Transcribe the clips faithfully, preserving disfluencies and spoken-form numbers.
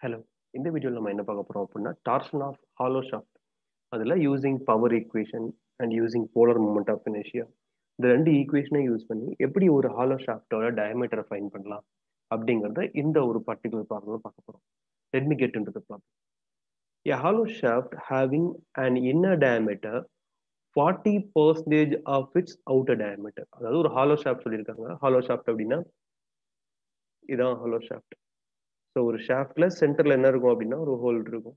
Hello. இந்த வீடியோல நம்ம என்ன பார்க்க போறோம் அப்படின்னா, டார்ஷன் ஆஃப் ஹாலோ ஷாஃப்ட். அதுல using power equation and using polar moment of inertia. இந்த ரெண்டு ஈக்குவேஷனை யூஸ் பண்ணி எப்படி ஒரு ஹாலோ ஷாஃப்ட்டோட டயமீட்டரை ஃபைண்ட் பண்ணலாம் அப்படிங்கிறத இந்த ஒரு பர்டிகுலர் ப்ராப்ளம்ல பார்க்க போறோம். Let me get into the problem. A hollow shaft having an inner diameter forty percent of its outer diameter. அதாவது ஒரு ஹாலோ ஷாஃப்ட் சொல்லியிருக்காங்க. ஹாலோ ஷாஃப்ட் அப்படின்னா இதான் ஹாலோ ஷாஃப்ட். ஸோ ஒரு ஷாஃப்ட்ல சென்டர்ல என்ன இருக்கும் அப்படின்னா ஒரு ஹோல் இருக்கும்.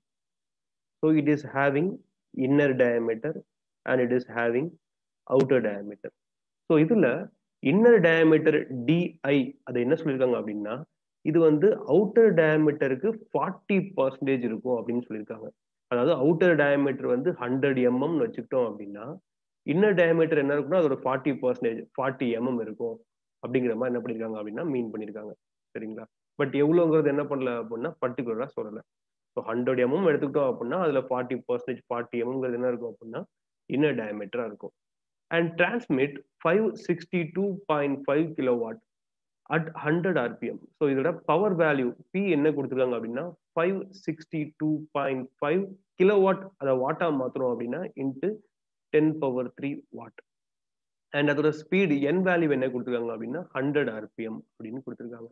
So it is having inner diameter and it is having outer diameter. So இதுல இன்னர் டயமீட்டர் டிஐ அது என்ன சொல்லியிருக்காங்க அப்படின்னா இது வந்து அவுட்டர் டயமீட்டருக்கு ஃபார்ட்டி பர்சன்டேஜ் இருக்கும் அப்படின்னு சொல்லியிருக்காங்க. அதாவது அவுட்டர் டயமீட்டர் வந்து ஹண்ட்ரட் எம்எம் வச்சுக்கிட்டோம் அப்படின்னா இன்னர் டயமீட்டர் என்ன இருக்குன்னா அதோட ஃபார்ட்டி பர்சன்டேஜ் ஃபார்ட்டி எம்எம் இருக்கும் அப்படிங்கிற மாதிரி என்ன பண்ணியிருக்காங்க அப்படின்னா மீன் பண்ணியிருக்காங்க. சரிங்களா? பட் எவ்வளோங்கிறது என்ன பண்ணல அப்படின்னா பர்டிகுலரா சொல்லலை. ஸோ ஹண்ட்ரட் எம்எம் எடுத்துக்கிட்டோம் அப்படின்னா அதுல ஃபார்ட்டி பர்சன்டேஜ் ஃபார்ட்டி எம்எம்ங்கிறது என்ன இருக்கும் அப்படின்னா இன்னர் டயமீட்டரா இருக்கும். And transmit five sixty two point five kilowatt at hundred RPM. So இதோட பவர் வேல்யூ பி என்ன கொடுத்துருக்காங்க அப்படின்னா five sixty two point five kilowatt அதை வாட்டா மாத்திரம் அப்படின்னா into ten power three watt. And அதோட ஸ்பீடு என் வேல்யூ என்ன கொடுத்துருக்காங்க அப்படின்னா ஹண்ட்ரட் ஆர்பிஎம் அப்படின்னு கொடுத்துருக்காங்க.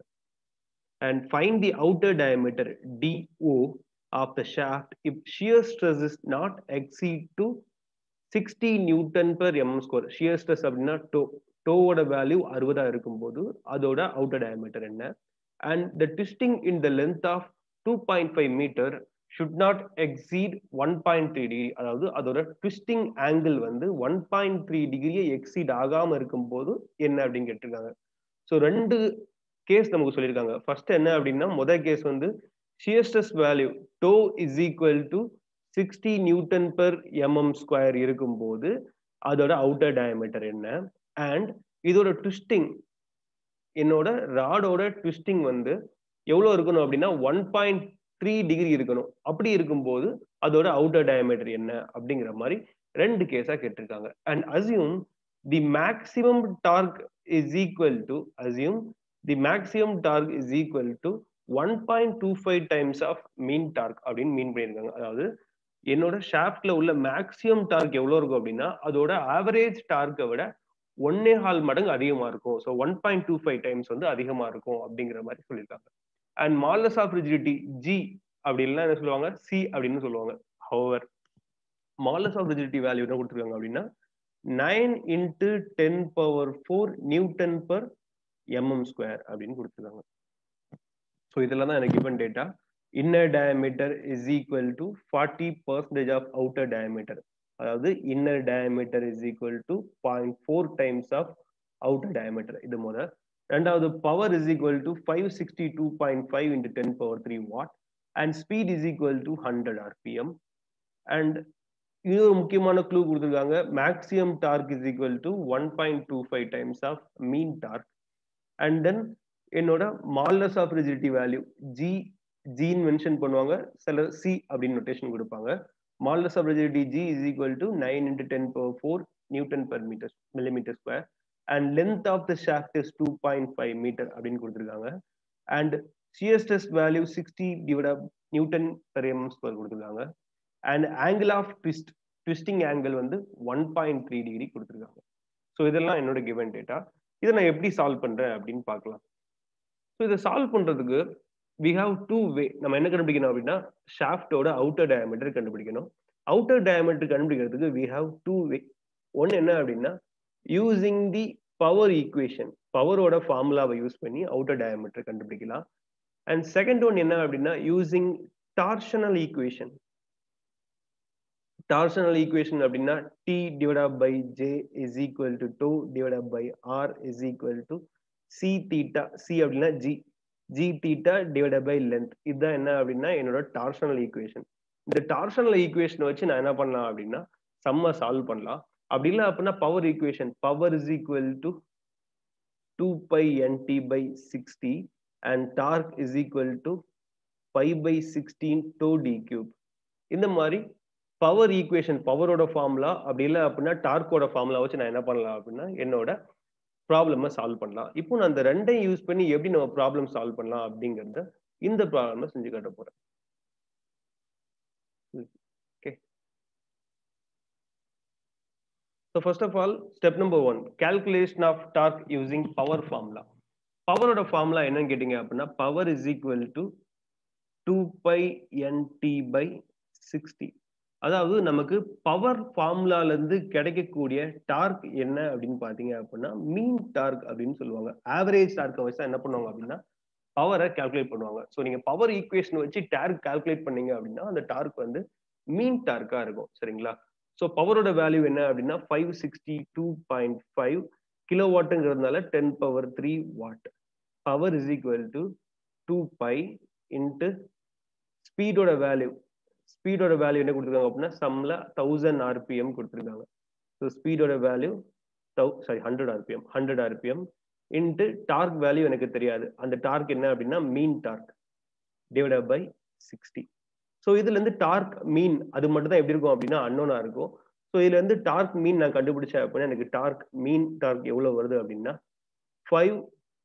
And find the outer diameter D O of the shaft if shear stress is not exceed to sixty Newton per mm square. Shear stress அப்படின்னா tau டோவோட value அறுபதா இருக்கும்போது அதோட அவுட்டர் டயமீட்டர் என்ன. And the twisting in the length of two point five metre should not exceed one point three degree. அதாவது அதோட twisting angle வந்து one point three டிகிரியை எக்ஸீட் ஆகாம இருக்கும்போது என்ன அப்படின்னு கேட்டிருக்காங்க. ஸோ ரெண்டு கேஸ் நமக்கு சொல்லியிருக்காங்க. ஃபர்ஸ்ட் என்ன அப்படின்னா முதல் கேஸ் வந்து shear stress value tau is equal to sixty newton per MM square இருக்கும்போது அதோட அவுட்டர் டயமீட்டர் என்ன. அண்ட் இதோட ட்விஸ்டிங் என்னோட ராடோட ட்விஸ்டிங் வந்து எவ்வளவு இருக்கணும் அப்படின்னா ஒன் பாயிண்ட் த்ரீ டிகிரி இருக்கணும். அப்படி இருக்கும்போது அதோட அவுட்டர் டயமீட்டர் என்ன அப்படிங்கிற மாதிரி ரெண்டு கேஸா கேட்டிருக்காங்க. And assume the maximum torque is equal to assume the maximum torque is equal to one point two five times of mean torque அப்படின்னு மீன் பண்ணியிருக்காங்க. அதாவது என்னோட ஷாஃப்ட்ல உள்ள மேக்ஸிமம் டார்க் எவ்வளவு இருக்கும் அப்படின்னா அதோட ஆவரேஜ் டார்க்கை விட ஒன்னே ஹால் மடங்கு அதிகமா இருக்கும். So one point two five times வந்து அதிகமா இருக்கும் அப்படிங்கிற மாதிரி சொல்லியிருக்காங்க. And modulus of rigidity G அப்படி இல்லைன்னா என்ன சொல்லுவாங்க சி அப்படின்னு சொல்லுவாங்க. Our modulus of rigidity value என்ன கொடுத்துருக்காங்க அப்படின்னா nine into ten power four newton per mm square அப்படின்னு கொடுத்துருக்காங்க. ஸோ இதெல்லாம் தான் எனக்கு given data. Inner diameter is equal to forty percentage of outer diameter. அதாவது inner diameter is equal to point four times of outer diameter. இது முதல். ரெண்டாவது power is equal to five sixty two point five into ten power three watt. And speed is equal to hundred RPM. And இது ஒரு முக்கியமான clue கொடுத்துருக்காங்க. Maximum torque is equal to one point two five times of mean torque. And then என்னோட modulus of rigidity value G ஜின்னு mention பண்ணுவாங்க. சில C அப்படின்னு notation கொடுப்பாங்க. Modulus of rigidity G is equal to nine into ten power four newton per metre millimetre square. And length of the shaft is two point five metre அப்படின்னு கொடுத்துருக்காங்க. And shear stress value sixty divide newton per M square கொடுத்துருக்காங்க. And angle of twist twisting angle வந்து one point three degree கொடுத்துருக்காங்க. So இதெல்லாம் என்னோட given data. இதை நான் எப்படி சால்வ் பண்றேன் அப்படின்னு பார்க்கலாம். ஸோ இதை சால்வ் பண்றதுக்கு வி ஹாவ் டூ வே. நம்ம என்ன கண்டுபிடிக்கணும் அப்படின்னா ஷாஃப்டோட அவுட்டர் டயமீட்டர் கண்டுபிடிக்கணும். அவுட்டர் டயமீட்டர் கண்டுபிடிக்கிறதுக்கு வி ஹாவ் டூ வே. ஒன்னு என்ன அப்படின்னா யூசிங் தி பவர் ஈக்குவேஷன் பவரோட ஃபார்முலாவை யூஸ் பண்ணி அவுட்டர் டயமீட்டர் கண்டுபிடிக்கலாம். அண்ட் செகண்ட் ஒன் என்ன அப்படின்னா using torsional equation. Torsional equation அப்படின்னா T divide by J is equal to tau divide by R is equal to C theta. C அப்படின்னா G G theta divide by length. இதுதான் என்ன அப்படின்னா என்னோட torsional equation. இந்த torsional ஈக்குவேஷனை வச்சு நான் என்ன பண்ணலாம் அப்படின்னா சம்ம சால்வ் பண்ணலாம். அப்படி இல்லை அப்படின்னா power equation power is equal to two pi NT by sixty and torque is equal to five by sixteen tau D cube. இந்த மாதிரி பவர் ஈக்குவேஷன் பவரோட ஃபார்முலா அப்படி இல்லை அப்படின்னா டார்க்கோட ஃபார்முலா வச்சு நான் என்ன பண்ணலாம் அப்படின்னா என்னோட ப்ராப்ளமை சால்வ் பண்ணலாம். இப்போ நான் அந்த ரெண்டையும் யூஸ் பண்ணி எப்படி நம்ம ப்ராப்ளம் சால்வ் பண்ணலாம் அப்படிங்கிறத இந்த ப்ராப்ளம் செஞ்சு காட்ட போறேன். Okay. So first of all, step number one, calculation of torque using power formula. Power oda formula enna கேட்டிங்க அப்படின்னா power is equal to two pi nt by sixty. அதாவது நமக்கு பவர் ஃபார்முலால இருந்து கிடைக்கக்கூடிய டார்க் என்ன அப்படின்னு பாத்தீங்க அப்படின்னா மீன் டார்க் அப்படின்னு சொல்லுவாங்க. ஆவரேஜ் டார்க்கை வச்சு என்ன பண்ணுவாங்க அப்படின்னா பவரை கால்குலேட் பண்ணுவாங்க. ஸோ நீங்க பவர் ஈக்குவேஷன் வச்சு டார்க் கால்குலேட் பண்ணீங்க அப்படின்னா அந்த டார்க் வந்து மீன் டார்க்கா இருக்கும். சரிங்களா? ஸோ பவரோட வேல்யூ என்ன அப்படின்னா five sixty two point five kilo வாட்டுங்கிறதுனால ten power three watt. Power is equal to two pi into ஸ்பீடோட வேல்யூ. ஸ்பீடோட வேல்யூ என்ன கொடுத்துருக்காங்க அப்படின்னா சம்ல தௌசண்ட் ஆர்பிஎம் கொடுத்துருக்காங்க. ஸோ ஸ்பீடோட வேல்யூ தௌ sorry hundred RPM hundred RPM into torque value எனக்கு தெரியாது. அந்த டார்க் என்ன அப்படின்னா mean torque divided by sixty. So இதுல இருந்து டார்க் மீன் அது மட்டும் தான் எப்படி இருக்கும் அப்படின்னா அன்னோனா இருக்கும். ஸோ இதுல இருந்து டார்க் மீன் நான் கண்டுபிடிச்சேன் அப்படின்னா எனக்கு டார்க் மீன் டார்க் எவ்வளவு வருது அப்படின்னா five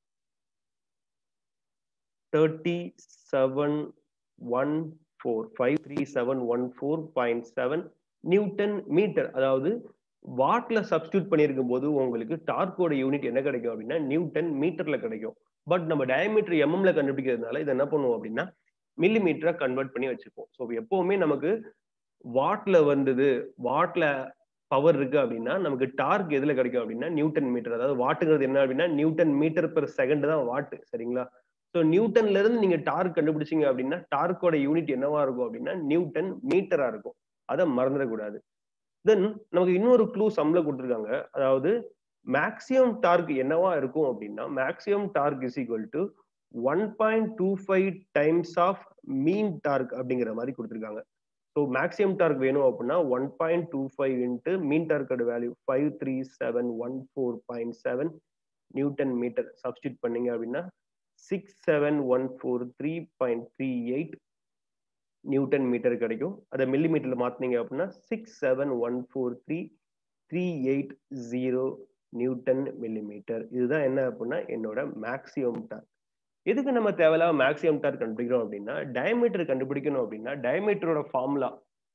thirty seven one four five three seven one four point seven newton metre. அதாவது வாட்ல சப்ஸ்டியூட் பண்ணியிருக்கும் போது உங்களுக்கு டார்க்கோட யூனிட் என்ன கிடைக்கும் அப்படின்னா நியூட்டன் மீட்டர்ல கிடைக்கும். பட் நம்ம டயமீட்டர் எம்எம்ல கண்டுபிடிக்கிறதுனால இதை என்ன பண்ணுவோம் அப்படின்னா மில்லி மீட்டரா கன்வெர்ட் பண்ணி வச்சுப்போம். ஸோ எப்பவுமே நமக்கு வாட்ல வந்தது வாட்ல பவர் இருக்கு அப்படின்னா நமக்கு டார்க் எதுல கிடைக்கும் அப்படின்னா நியூட்டன் மீட்டர். அதாவது வாட்டுங்கிறது என்ன அப்படின்னா நியூட்டன் மீட்டர் பெர் செகண்ட் தான் வாட். சரிங்களா? ஸோ நியூட்டன்ல இருந்து நீங்க டார்க் கண்டுபிடிச்சீங்க அப்படின்னா டார்க்கோட யூனிட் என்னவா இருக்கும் அப்படின்னா நியூட்டன் மீட்டரா இருக்கும். அதை மறந்துடக்கூடாது. தென் நமக்கு இன்னொரு க்ளூ சம்ல கொடுத்துருக்காங்க. அதாவது மேக்சிமம் டார்க் என்னவா இருக்கும் அப்படின்னா maximum torque is equal to one point two five times of mean torque அப்படிங்கிற மாதிரி கொடுத்துருக்காங்க. ஸோ மேக்சிமம் டார்க் வேணும் அப்படின்னா one point two five into mean டார்க்கோட value five three seven one four point seven newton metre substitute பண்ணீங்க அப்படின்னா six seven one four three point three eight newton metre கிடைக்கும். அதை மில்லி மீட்டர்ல மாத்தினீங்க அப்படின்னா six seven one four three three eight zero Newton milli metre. இதுதான் என்ன அப்படின்னா என்னோட மேக்சிமம் டார்க். எதுக்கு நம்ம தேவையில்லாம மேக்சிமம் டார்க் கண்டுபிடிக்கிறோம் அப்படின்னா டயமீட்டர் கண்டுபிடிக்கணும் அப்படின்னா டயமீட்டரோட ஃபார்முலா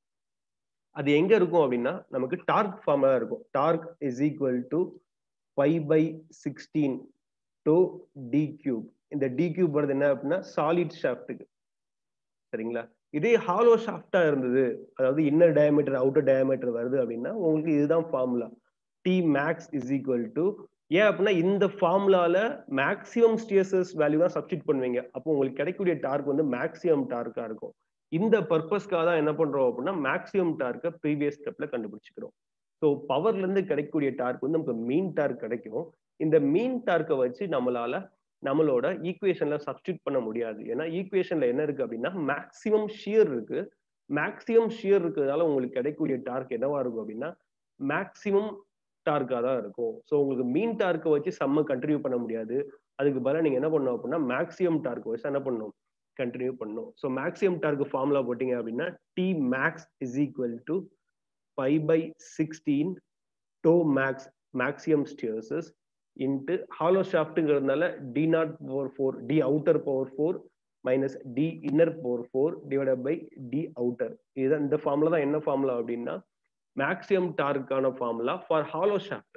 அது எங்க இருக்கும் அப்படின்னா நமக்கு டார்க் ஃபார்முலா இருக்கும். Torque is equal to pi by sixteen tau D cube. இந்த டி கியூப் வருது என்ன அப்படின்னா சாலிட் ஷாஃப்ட்டுக்கு. சரிங்களா? இதே ஹாலோ ஷாஃப்டா இருந்தது அதாவது இன்னர் டயமீட்டர் அவுட்டர் டயமீட்டர் வருது அப்படின்னா உங்களுக்கு இதுதான் formula. T max is equal to ஏன் அப்படின்னா இந்த ஃபார்முலால மேக்ஸிமம் ஸ்டியர்சஸ் வேல்யூ தான் சப்ஸ்டிட் பண்ணுவீங்க. அப்போ உங்களுக்கு கிடைக்கக்கூடிய டார்க் வந்து மேக்ஸிமம் டார்க்கா இருக்கும். இந்த பர்பஸ்க்காக தான் என்ன பண்றோம் அப்படின்னா மேக்ஸிமம் டார்க்கை ப்ரீவியஸ் ஸ்டெப்ல கண்டுபிடிச்சிக்கிறோம். ஸோ பவர்ல இருந்து கிடைக்கக்கூடிய டார்க் வந்து நமக்கு மீன் டார்க் கிடைக்கும். இந்த மீன் டார்க்கை வச்சு நம்மளால நம்மளோட ஈக்குவேஷன்ல சப்ஸ்டியூட் பண்ண முடியாது. ஏன்னா ஈக்குவேஷன்ல என்ன இருக்கு அப்படின்னா மேக்ஸிமம் ஷியர் இருக்கு. மேக்ஸிமம் ஷியர் இருக்கிறதுனால உங்களுக்கு கிடைக்கக்கூடிய டார்க் என்னவா இருக்கும் அப்படின்னா மேக்ஸிமம் டார்க்கா தான் இருக்கும். ஸோ உங்களுக்கு மீன் டார்க்கை வச்சு சம்ம கண்டினியூ பண்ண முடியாது. அதுக்கு பதிலாக நீங்க என்ன பண்ணணும் அப்படின்னா மேக்ஸிமம் டார்க் வச்சு என்ன பண்ணணும் கண்டினியூ பண்ணணும். ஸோ மேக்ஸிமம் டார்க் ஃபார்முலா போட்டீங்க அப்படின்னா T max is equal to five by sixteen tau max maximum stresses into hollow ஷாஃப்ட்டுங்கிறதுனால D naught power four D outer power four minus D inner power four divide by D outer. இதுதான் இந்த formula தான் என்ன formula அப்படின்னா maximum டார்க்கான formula for hollow shaft.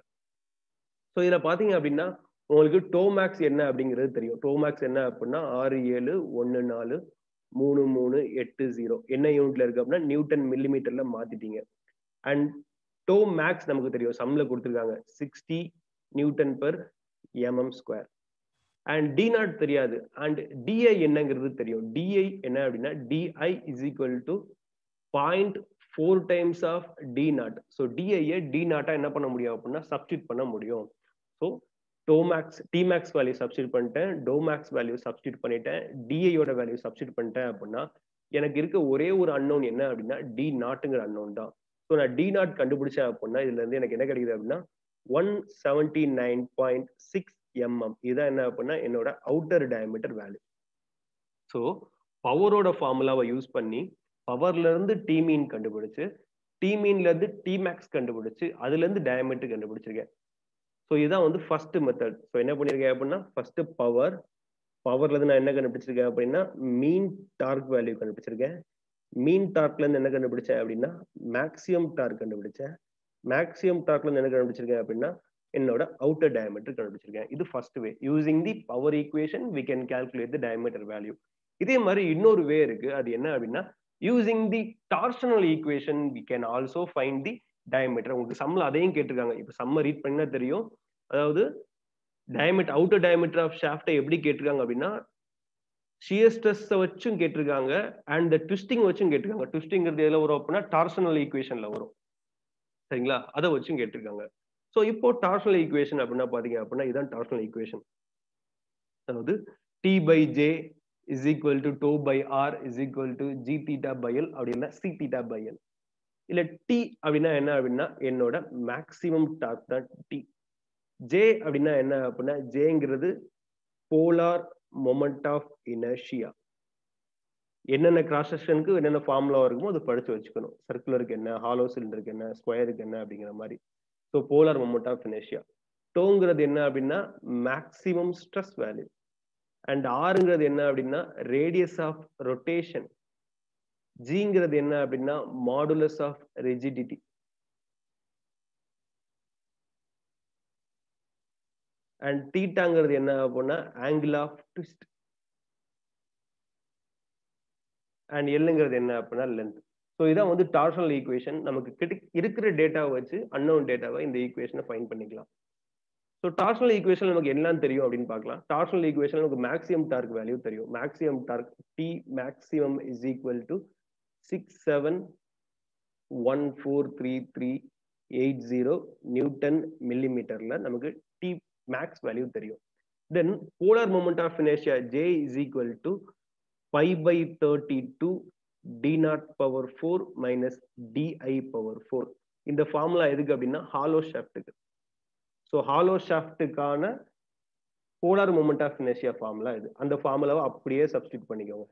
So இதில் பார்த்தீங்க அப்படின்னா உங்களுக்கு டோமேக்ஸ் என்ன அப்படிங்கிறது தெரியும். டோமேக்ஸ் என்ன அப்படின்னா ஆறு ஏழு ஒன்று நாலு மூணு மூணு எட்டு ஜீரோ என்ன யூனிட்ல இருக்கு அப்படின்னா நியூட்டன் மில்லி மீட்டர்ல மாத்திட்டீங்க. அண்ட் டோ மேக்ஸ் நமக்கு தெரியும் சம்ல கொடுத்துருக்காங்க sixty newton per MM square. And D naught தெரியாது. அண்ட் டிஐ என்னங்கிறது தெரியும். டிஐ என்ன அப்படின்னா DI is equal to point four times of D naught. So டிஐயை டி நாட்டா என்ன பண்ண முடியும் அப்படின்னா சப்ஸ்டியூட் பண்ண முடியும். So tau max T max value substitute பண்ணிட்டேன், டோமேக்ஸ் வேல்யூ சப்ஸ்டியூட் பண்ணிட்டேன், டிஐயோட வேல்யூ சப்ஸ்டியூட் பண்ணிட்டேன் அப்படின்னா எனக்கு இருக்க ஒரே ஒரு அன்னோன் என்ன அப்படின்னா டி நாட்டுங்கிற அன்னோன் தான். ஸோ நான் டி நாட் கண்டுபிடிச்சேன் அப்படின்னா இதுல இருந்து எனக்கு என்ன கிடைக்குது அப்படின்னா one seventy nine point six MM. இதுதான் என்ன அப்படின்னா என்னோட அவுட்டர் டயமீட்டர் வேல்யூ. ஸோ பவரோட ஃபார்முலாவை யூஸ் பண்ணி பவர்ல இருந்து டி மீன் கண்டுபிடிச்சு டி மீன்ல இருந்து டி மேக்ஸ் கண்டுபிடிச்சு அதுல இருந்து டயமீட்டர் கண்டுபிடிச்சிருக்கேன். ஸோ இதுதான் வந்து ஃபர்ஸ்ட் மெத்தட். ஸோ என்ன பண்ணிருக்கேன் அப்படின்னா ஃபர்ஸ்ட் பவர் பவர்ல இருந்து நான் என்ன கண்டுபிடிச்சிருக்கேன் அப்படின்னா மீன் டார்க் வேல்யூ கண்டுபிடிச்சிருக்கேன். மீன் டார்க்ல இருந்து என்ன கண்டுபிடிச்சேன் அப்படின்னா மேக்ஸிமம் டார்க் கண்டுபிடிச்சேன். மேக்ஸிமம் டார்க்ல இருந்து என்ன கண்டுபிடிச்சிருக்கேன் அப்படின்னா என்னோட அவுட்டர் டயமீட்டர் கண்டுபிடிச்சிருக்கேன். இது first way. Using the power equation we can calculate the diameter value. இதே மாதிரி இன்னொரு வே இருக்கு. அது என்ன அப்படின்னா using the torsional equation we can also find the diameter. உங்களுக்கு சம்ல அதையும் கேட்டிருக்காங்க. இப்ப சம்ம ரீட் பண்ணா தெரியும். அதாவது diameter outer diameter of shaft எப்படி கேட்டிருக்காங்க அப்படின்னா shear stress வச்சும் கேட்டிருக்காங்க and the twisting வச்சும் கேட்டிருக்காங்க. twistingங்கிறது எதுல வரும் அப்படின்னா டார்ஷனல் ஈக்குவேஷன்ல வரும். சரிங்களா? அதை வச்சும் கேட்டிருக்காங்க. சோ இப்போ டார்ஷனல் ஈக்குவேஷன் அப்படின்னா பாத்தீங்க அப்படின்னா இதான் டார்ஷனல் ஈக்குவேஷன். அதாவது T by J is equal to tau by R is equal to G theta by L அப்படின்னா C theta by L. இல்ல T அப்படின்னா என்ன அப்படின்னா என்னோட மேக்ஸிமம் டார்க் தான் T. J அப்படின்னா என்ன அப்படின்னா Jங்கிறது போலார் மொமெண்ட் ஆஃப் இனர்ஷியா. என்னென்ன கிராஸ் செக்ஷனுக்கு என்னென்ன ஃபார்முலா இருக்குமோ அதை படிச்சு வச்சுக்கணும். சர்க்குலருக்கு என்ன, ஹாலோ சிலிண்டருக்கு என்ன, ஸ்கொயருக்கு என்ன அப்படிங்கிற மாதிரி. So polar moment of inertia. டோங்கிறது என்ன அப்படின்னா மேக்ஸிமம் ஸ்ட்ரெஸ் வேல்யூ. அண்ட் ஆறுங்கிறது என்ன அப்படின்னா ரேடியஸ் ஆஃப் ரொட்டேஷன். ஜிங்கிறது என்ன அப்படின்னா மாடுலஸ் ஆஃப் ரிஜிடிட்டி. அண்ட் தீட்டாங்கிறது என்ன அப்படின்னா ஆங்கிள் ஆஃப் ட்விஸ்ட். அண்ட் எல்லுங்கிறது என்ன அப்படின்னா லென்த். ஸோ இதான் வந்து டார்ஷனல் ஈக்குவேஷன். நமக்கு கிட்ட இருக்கிற டேட்டாவை வச்சு அன்னோன் டேட்டாவை இந்த ஈக்குவேஷனை ஃபைண்ட் பண்ணிக்கலாம். ஸோ டார்ஷனல் ஈக்குவேஷன் நமக்கு எல்லாம் தெரியும் அப்படின்னு பார்க்கலாம். டார்ஷனல் ஈக்குவேஷன் நமக்கு மேக்ஸிமம் டார்க் வேல்யூ தெரியும். Maximum torque T maximum is equal to six seven one four three three eight zero newton மில்லிமீட்டர்ல நமக்கு டி மேக்ஸ் வேல்யூ தெரியும். Then polar moment of inertia J is equal to pi by thirty-two d naught power four minus di power four. இந்த formula எதுக்கு அப்படின்னா hollow ஷாஃப்ட்டுக்கு. So hollow ஷாஃப்ட்டுக்கான polar moment of inertia formula இது. அந்த ஃபார்முலாவை அப்படியே சப்ஸ்டியூட் பண்ணிக்கோங்க.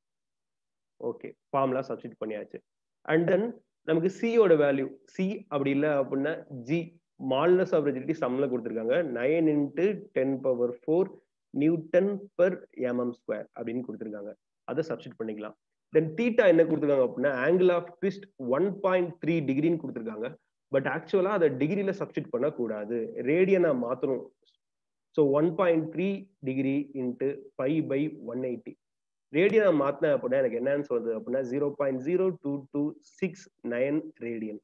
ஓகே, ஃபார்முலா சப்ஸ்டியூட் பண்ணியாச்சு. அண்ட் தென் நமக்கு சியோட வேல்யூ சி அப்படி இல்லை அப்படின்னா ஜி மாடுலஸ் ஆஃப் ரிஜிடிட்டி சம்ல கொடுத்துருக்காங்க nine into ten power four newton per MM square அப்படின்னு கொடுத்துருக்காங்க. அதை சப்ஸ்டியூட் பண்ணிக்கலாம். தென் தீட்டா என்ன கொடுத்துருக்காங்க அப்படின்னா angle of twist one point three டிகிரின்னு கொடுத்துருக்காங்க. பட் ஆக்சுவலா அதை டிகிரியில சப்ஸ்டியூட் பண்ணக்கூடாது, ரேடியனா மாத்தணும். So one point three degree into five pi one eighty ரேடியனா மாத்தினேன் அப்படின்னா எனக்கு என்னன்னு சொல்றது அப்படின்னா zero point zero two two six nine radian.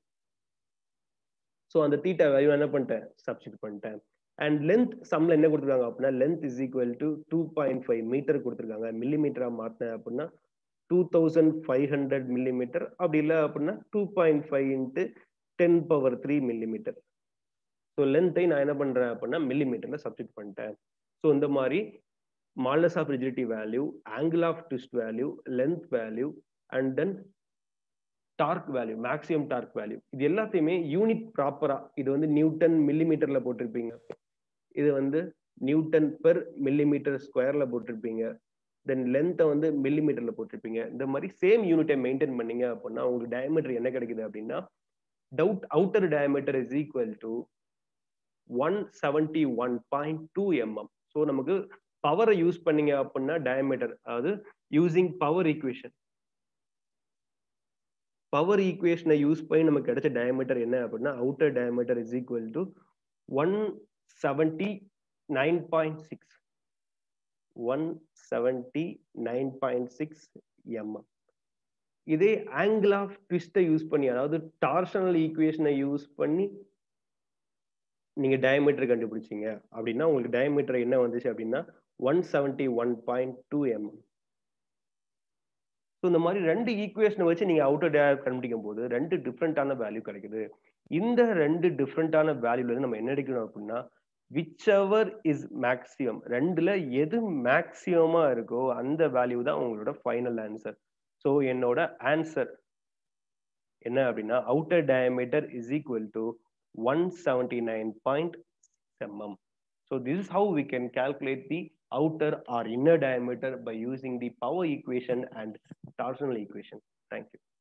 So அந்த தீட்டா வேல்யூ என்ன பண்ணிட்டேன், சப்ஸ்டியூட் பண்ணிட்டேன். அண்ட் லென்த் சம்ல என்ன கொடுத்துருக்காங்க அப்படின்னா length is equal to two point five metre கொடுத்துருக்காங்க. மில்லிமீட்டரா மாத்தினேன் அப்படின்னா two thousand five hundred millimetre. அப்படி இல்லை அப்படின்னா two point five into ten power three millimetre. So லென்த்தை நான் என்ன பண்றேன் அப்படின்னா மில்லிமீட்டர்ல சப்ஸ்டியூட் பண்ணிட்டேன். ஸோ இந்த மாதிரி modulus of rigidity value, angle of twist value, length value and then torque value, maximum torque value, இது எல்லாத்தையுமே யூனிட் ப்ராப்பரா இது வந்து நியூட்டன் மில்லிமீட்டர்ல போட்டிருப்பீங்க, இது வந்து நியூட்டன் பெர் மில்லிமீட்டர் ஸ்கொயர்ல போட்டிருப்பீங்க, தென் லென்த்தை வந்து மில்லிமீட்டர்ல போட்டிருப்பீங்க. இந்த மாதிரி சேம் யூனிட்டை மெயின்டைன் பண்ணீங்க அப்படின்னா உங்களுக்கு டயமீட்டர் என்ன கிடைக்குது அப்படின்னா D out outer diameter is equal to one seventy one point two mm. So நமக்கு பவரை யூஸ் பண்ணீங்க அப்படின்னா டயமீட்டர், அதாவது யூசிங் பவர் ஈக்குவேஷன், பவர் ஈக்குவேஷனை யூஸ் பண்ணி நமக்கு கிடைச்ச டயமீட்டர் என்ன அப்படின்னா outer diameter is equal to one seventy nine point six one seventy nine point six mm. இதே ஆங்கிள் ஆஃப் ட்விஸ்டை யூஸ் பண்ணி, அதாவது டார்ஷனல் ஈக்குவேஷனை யூஸ் பண்ணி நீங்க டயமீட்டர் கண்டுபிடிச்சீங்க அப்படின்னா உங்களுக்கு டயமீட்டர் என்ன வந்துச்சு அப்படின்னா one seventy one point two mm. So இந்த மாதிரி ரெண்டு ஈக்குவேஷனை வச்சு நீங்க அவுட்டர் டயர் கண்டுபிடிக்கும் போது ரெண்டு டிஃப்ரெண்டான வேல்யூ கிடைக்குது. இந்த ரெண்டு டிஃப்ரெண்டான வேல்யூல இருந்து நம்ம என்ன எடுக்கணும் அப்படின்னா விச்எவர் இஸ் மேக்ஸிமம், ரெண்டுல எது மேக்ஸிமமா இருக்கோ அந்த வேல்யூ தான் உங்களோட ஃபைனல் ஆன்சர். ஸோ என்னோட ஆன்சர் என்ன அப்படின்னா outer diameter is equal to one seventy-nine point six millimeters. So this is how we can calculate the outer or inner diameter by using the power equation and torsional equation. Thank you.